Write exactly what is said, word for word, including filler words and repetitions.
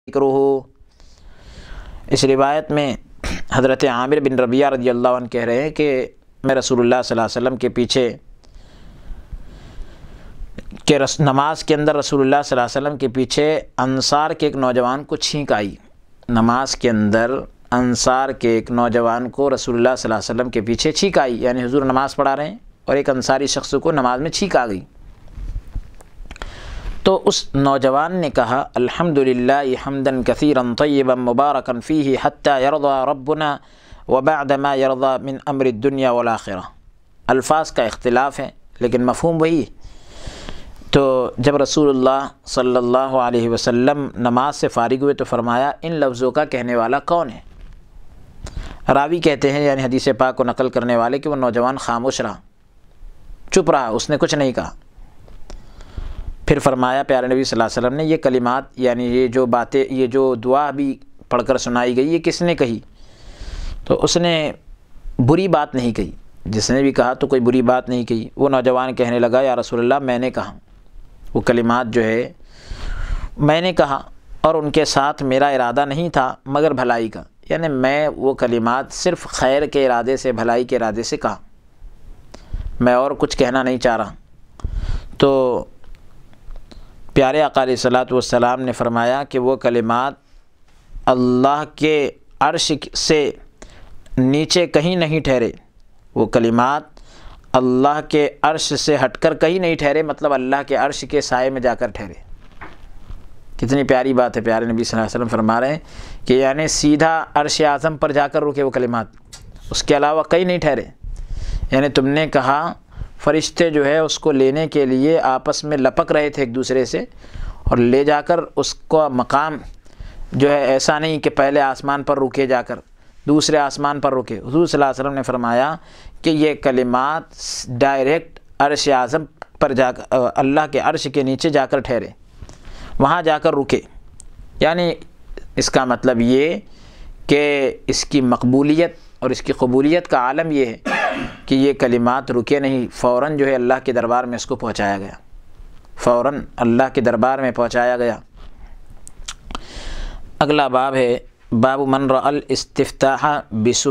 ذکرہ۔ اس روایت میں حضرت عامر بن ربیعہ رضی اللہ عنہ کہہ رہے ہیں کہ میں رسول اللہ صلی اللہ علیہ وسلم کے پیچھے کہ نماز کے اندر رسول اللہ صلی اللہ علیہ وسلم کے پیچھے انصار کے ایک نوجوان کو چھینک آئی۔ نماز کے اندر انصار کے ایک نوجوان کو رسول اللہ صلی اللہ علیہ وسلم کے پیچھے چھینک آئی، یعنی حضور نماز پڑھا رہے ہیں اور ایک انصاری شخص کو نماز میں چھینک آ گئی۔ تو اس نوجوان نے کہا الحمدللہ حمداً کثیرا طیبا مبارکا فیہ حتی یرضى ربنا وبعد ما یرضى من امر الدنیا والآخرہ۔ الفاظ کا اختلاف ہے لیکن مفہوم وہی ہے۔ تو جب رسول اللہ صلی اللہ علیہ وسلم نماز سے فارغ ہوئے تو فرمایا ان لفظوں کا کہنے والا کون ہے؟ راوی کہتے ہیں یعنی حدیث پاک کو نقل کرنے والے کہ وہ نوجوان خاموش رہا، چپ رہا، اس نے کچھ نہیں کہا۔ پھر فرمایا پیارے نبی صلی اللہ علیہ وسلم نے یہ کلمات یعنی یہ جو باتیں، یہ جو دعا بھی پڑھ کر سنائی گئی، یہ کس نے کہی؟ تو اس نے بری بات نہیں کہی، جس نے بھی کہا تو کوئی بری بات نہیں کہی۔ وہ نوجوان کہنے لگا یا رسول اللہ میں نے کہا، وہ کلمات جو ہے میں نے کہا اور ان کے ساتھ میرا ارادہ نہیں تھا مگر بھلائی کا، یعنی میں وہ کلمات صرف خیر کے ارادے سے، بھلائی کے ارادے سے کہا، میں اور کچھ کہنا نہیں چاہ رہا۔ تو پیارے آقا علیہ الصلوۃ والسلام نے فرمایا کہ وہ کلمات اللہ کے عرش سے نیچے کہیں نہیں ٹھہرے، وہ کلمات اللہ کے عرش سے ہٹ کر کہیں نہیں ٹھہرے، مطلب اللہ کے عرش کے سائے میں جا کر ٹھہرے۔ کتنی پیاری بات ہے، پیارے نبی صلی اللہ علیہ وسلم فرما رہے ہیں کہ یعنی سیدھا عرش اعظم پر جا کر رکے وہ کلمات، اس کے علاوہ کہیں نہیں ٹھہرے۔ یعنی تم نے کہا فرشتے جو ہے اس کو لینے کے لیے آپس میں لپک رہے تھے ایک دوسرے سے، اور لے جا کر اس کو مقام جو ہے ایسا نہیں کہ پہلے آسمان پر رکے جا کر دوسرے آسمان پر رکے۔ حضور صلی اللہ علیہ وسلم نے فرمایا کہ یہ کلمات ڈائریکٹ عرش اعظم پر جا کر اللہ کے عرش کے نیچے جا کر ٹھہرے، وہاں جا کر رکے۔ یعنی اس کا مطلب یہ کہ اس کی مقبولیت اور اس کی قبولیت کا عالم یہ ہے کہ یہ کلمات رکے نہیں، فوراً جو ہے اللہ کے دربار میں اس کو پہنچایا گیا، فوراً اللہ کے دربار میں پہنچایا گیا۔ اگلا باب ہے باب من رأى الاستفتاح بسبح